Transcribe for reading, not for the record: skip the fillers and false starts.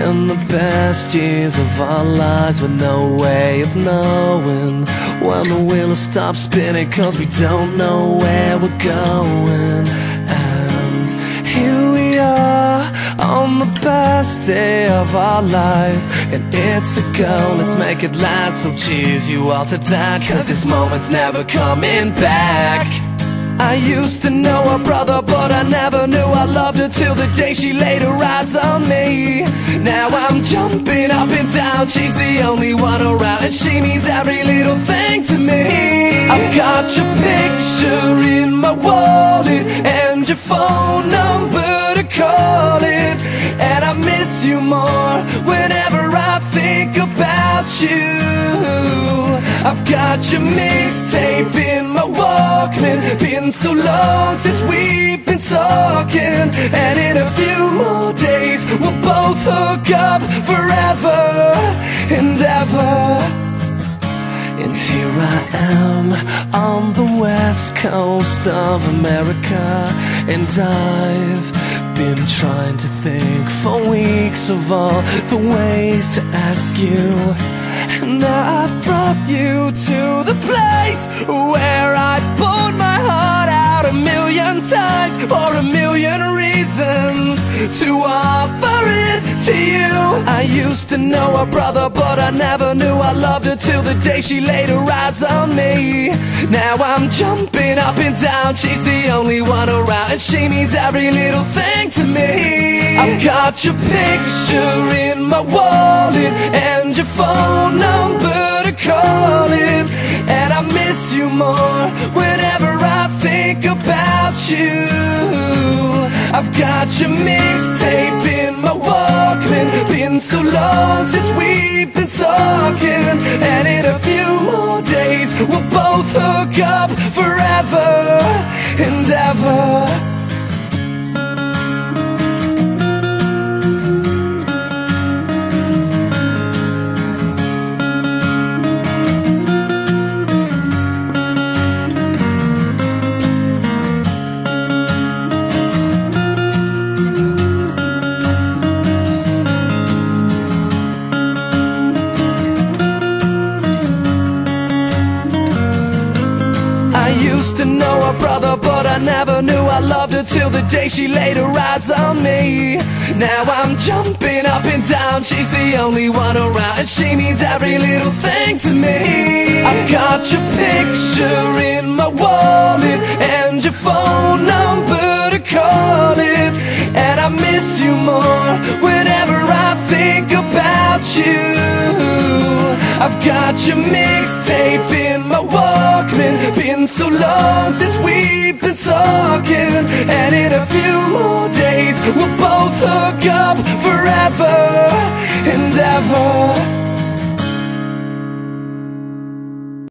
in the best years of our lives, with no way of knowing when the wheel will stop spinning, 'cause we don't know where we're going. And here we are on the best day of our lives, and it's a go, let's make it last. So cheers you all to that, 'cause this moment's never coming back. I used to know her brother, but I never knew I loved her till the day she laid her eyes on me. Now I'm jumping up and down, she's the only one around, and she means every little thing to me. I've got your picture in my wallet and your phone number to call it, and I miss you more whenever I think about you. I've got your mixtape in my Walkman, been so long since we've been talking, and in a few more days we'll both hook up forever and ever. And here I am on the west coast of America, and I've been trying to think for weeks of all the ways to ask you. And now I've brought you to the place where I poured my heart out a million times for a million reasons to offer it to you. I used to know her brother, but I never knew I loved her till the day she laid her eyes on me. Now I'm jumping up and down, she's the only one around, and she means every little thing to me. I've got your picture in my wallet and your phone number to call it, and I miss you more whenever I think about you. I've got your mixtape in my Walkman, been so long since we've been talking, and in a few more days we'll both hook up forever and ever. I used to know her brother, but I never knew I loved her till the day she laid her eyes on me. Now I'm jumping up and down, she's the only one around, and she means every little thing to me. I've got your picture in my wallet and your phone number to call it, and I miss you more whenever I think about you. I've got your mixtape in my Walkman, been so long since we've been talking, and in a few more days we'll both hook up forever and ever.